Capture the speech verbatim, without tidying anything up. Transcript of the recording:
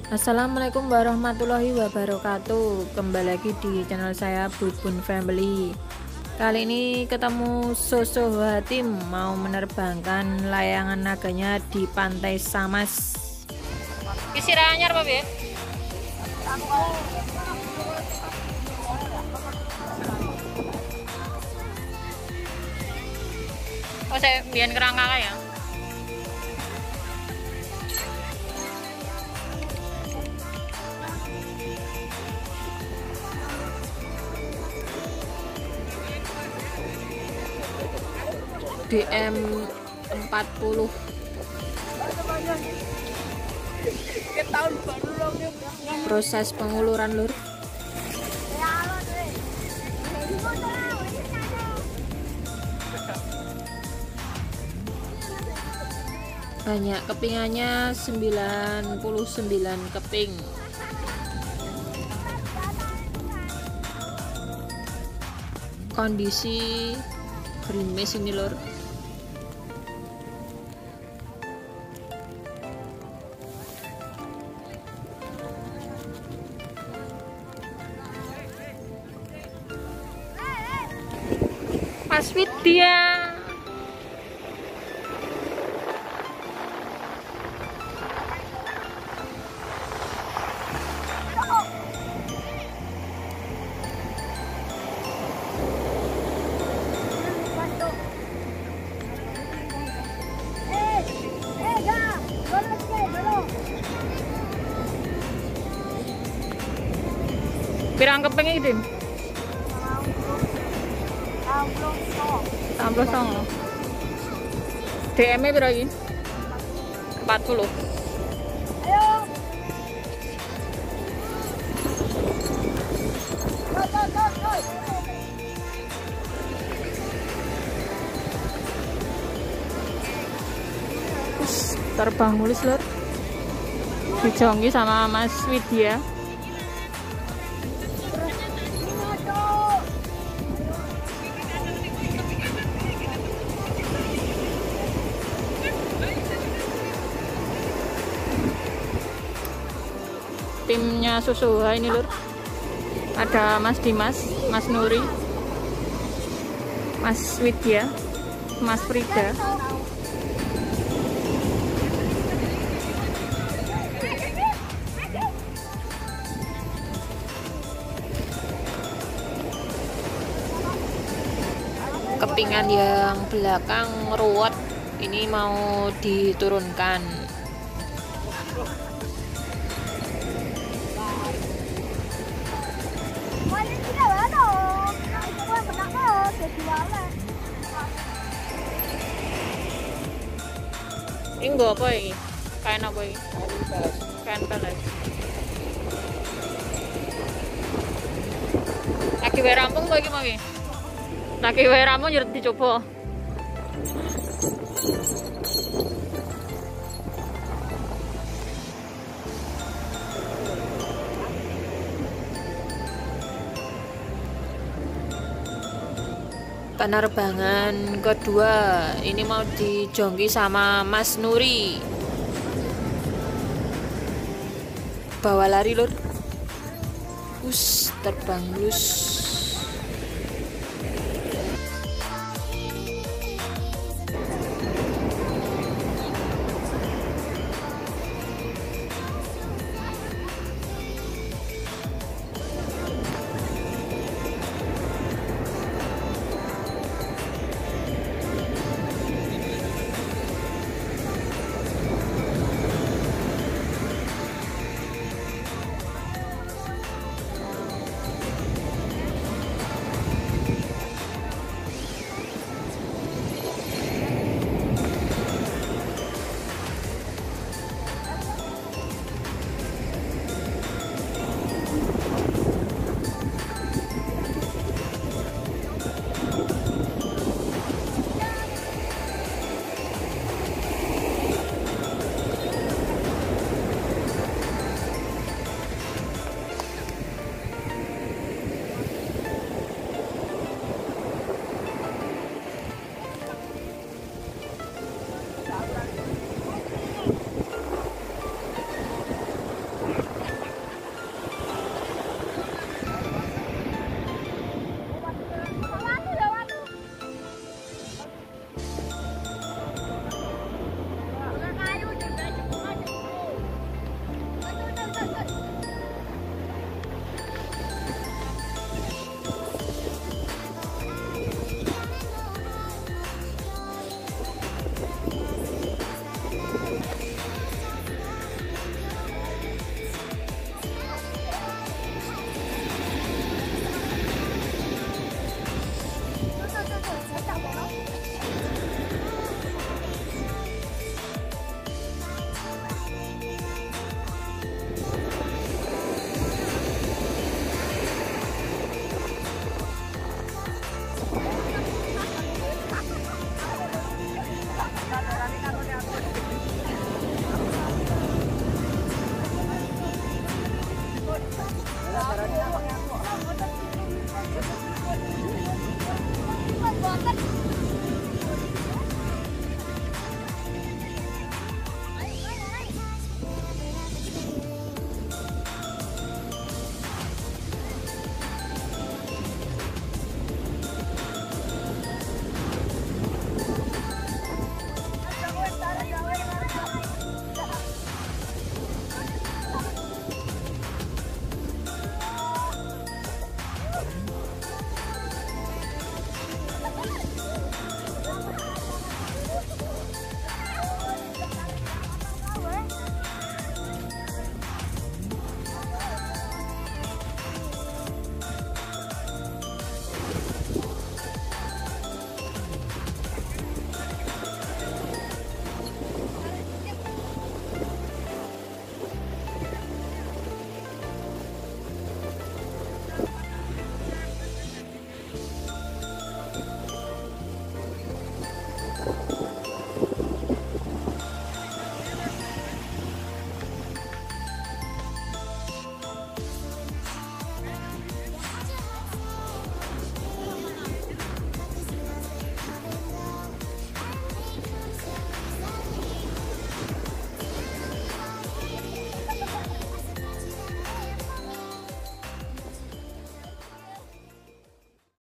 Assalamualaikum warahmatullahi wabarakatuh. Kembali lagi di channel saya Bubun Family. Kali ini ketemu Soso Hatim mau menerbangkan layangan naganya di Pantai Samas. Kisira anyar Pak ya? Oh saya biar kerangka ya. D M empat puluh proses penguluran lur. Banyak kepingannya sembilan puluh sembilan keping. Kondisi gerimis ini lur. Mas Widya pirang keping iki, Dim? enam puluh songo. D M-nya berapa ini? empat puluh. Ayo. Terbang mulus lur. Dijongki sama Mas Widya. Timnya Susuha ini lur, ada Mas Dimas, Mas Nuri, Mas Widya, Mas Frida. Kepingan yang belakang ruwet ini mau diturunkan. Ini enggak apa ini? Kain apa ini? Kain peles. Lagi wae rampung kok iki mau iki? Lagi wae rampung yo dicoba. Penerbangan kedua ini mau dijongki sama Mas Nuri. Bawa lari lur. Us terbang lus.